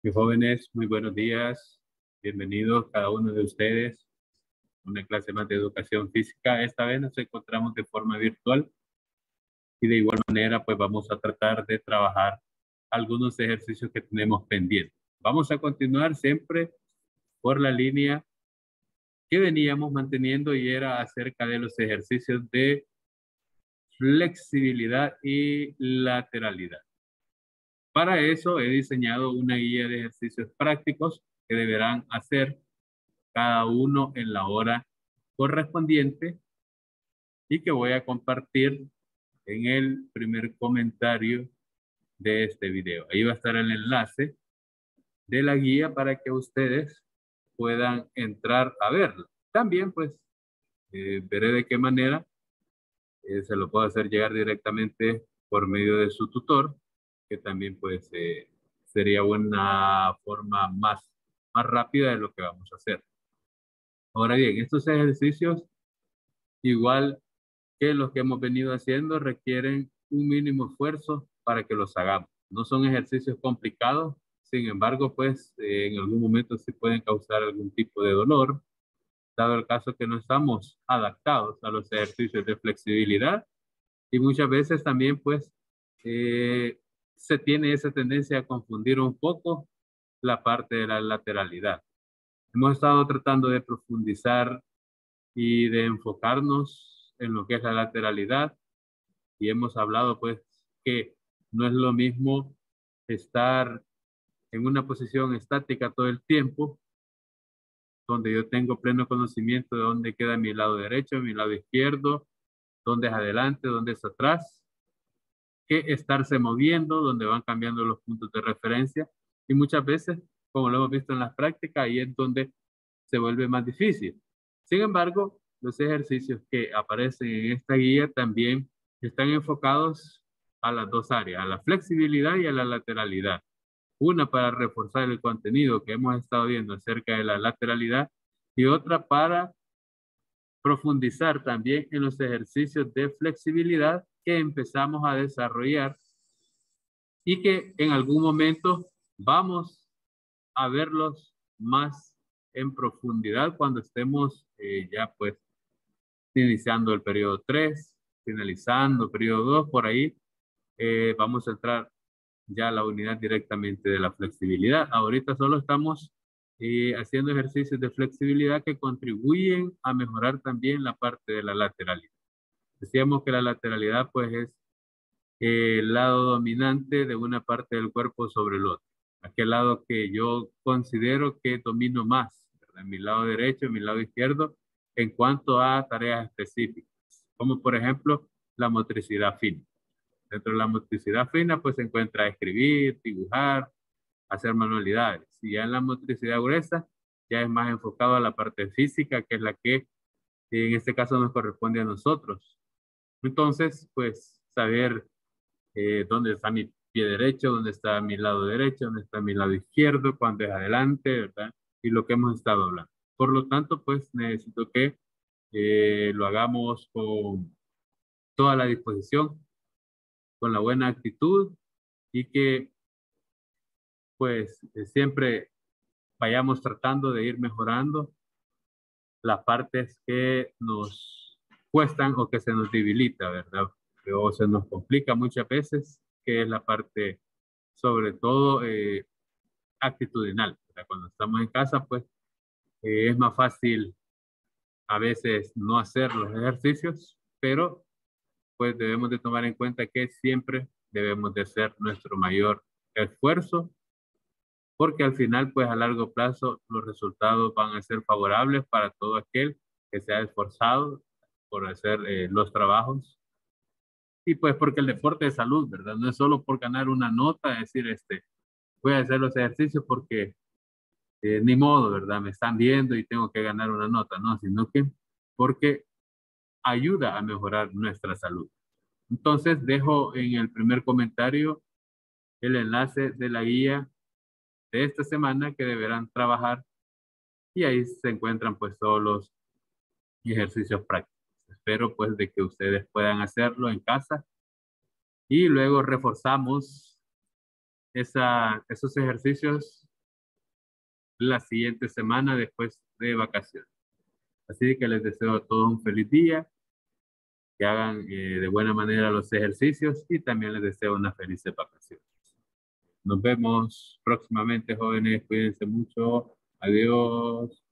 Mis jóvenes, muy buenos días. Bienvenidos cada uno de ustedes a una clase más de educación física. Esta vez nos encontramos de forma virtual y de igual manera pues vamos a tratar de trabajar algunos ejercicios que tenemos pendientes. Vamos a continuar siempre por la línea que veníamos manteniendo y era acerca de los ejercicios de flexibilidad y lateralidad. Para eso he diseñado una guía de ejercicios prácticos que deberán hacer cada uno en la hora correspondiente y que voy a compartir en el primer comentario de este video. Ahí va a estar el enlace de la guía para que ustedes puedan entrar a verlo. También pues veré de qué manera se lo puedo hacer llegar directamente por medio de su tutor, que también pues sería una forma más rápida de lo que vamos a hacer. Ahora bien, estos ejercicios, igual que los que hemos venido haciendo, requieren un mínimo esfuerzo para que los hagamos. No son ejercicios complicados, sin embargo, pues en algún momento sí pueden causar algún tipo de dolor, dado el caso que no estamos adaptados a los ejercicios de flexibilidad y muchas veces también pues eh, se tiene esa tendencia a confundir un poco la parte de la lateralidad. Hemos estado tratando de profundizar y de enfocarnos en lo que es la lateralidad y hemos hablado pues que no es lo mismo estar en una posición estática todo el tiempo, donde yo tengo pleno conocimiento de dónde queda mi lado derecho, mi lado izquierdo, dónde es adelante, dónde es atrás, que estarse moviendo, donde van cambiando los puntos de referencia y muchas veces, como lo hemos visto en las prácticas, ahí es donde se vuelve más difícil. Sin embargo, los ejercicios que aparecen en esta guía también están enfocados a las dos áreas, a la flexibilidad y a la lateralidad. Una para reforzar el contenido que hemos estado viendo acerca de la lateralidad y otra para profundizar también en los ejercicios de flexibilidad que empezamos a desarrollar y que en algún momento vamos a verlos más en profundidad cuando estemos ya pues iniciando el periodo 3, finalizando periodo 2, por ahí vamos a entrar ya a la unidad directamente de la flexibilidad. Ahorita solo estamos haciendo ejercicios de flexibilidad que contribuyen a mejorar también la parte de la lateralidad. Decíamos que la lateralidad pues es el lado dominante de una parte del cuerpo sobre el otro. Aquel lado que yo considero que domino más, ¿verdad? Mi lado derecho, mi lado izquierdo, en cuanto a tareas específicas, como por ejemplo la motricidad fina. Dentro de la motricidad fina, pues se encuentra escribir, dibujar, hacer manualidades. Y ya en la motricidad gruesa, ya es más enfocado a la parte física, que es la que en este caso nos corresponde a nosotros. Entonces, pues saber dónde está mi pie derecho, dónde está mi lado derecho, dónde está mi lado izquierdo, cuándo es adelante, ¿verdad? Y lo que hemos estado hablando. Por lo tanto, pues necesito que lo hagamos con toda la disposición, con la buena actitud y que pues siempre vayamos tratando de ir mejorando las partes que nos cuestan o que se nos debilita, ¿verdad? O se nos complica muchas veces, que es la parte sobre todo actitudinal, ¿verdad? Cuando estamos en casa, pues es más fácil a veces no hacer los ejercicios, pero pues debemos de tomar en cuenta que siempre debemos de hacer nuestro mayor esfuerzo, porque al final, pues a largo plazo, los resultados van a ser favorables para todo aquel que se ha esforzado por hacer los trabajos. Y pues porque el deporte es salud, ¿verdad? No es solo por ganar una nota, es decir, voy a hacer los ejercicios porque ni modo, ¿verdad? Me están viendo y tengo que ganar una nota, no, sino que porque ayuda a mejorar nuestra salud. Entonces, dejo en el primer comentario el enlace de la guía de esta semana que deberán trabajar y ahí se encuentran pues todos los ejercicios prácticos. Espero pues de que ustedes puedan hacerlo en casa y luego reforzamos esos ejercicios la siguiente semana después de vacaciones. Así que les deseo a todos un feliz día, que hagan de buena manera los ejercicios y también les deseo unas felices vacaciones. Nos vemos próximamente, jóvenes. Cuídense mucho. Adiós.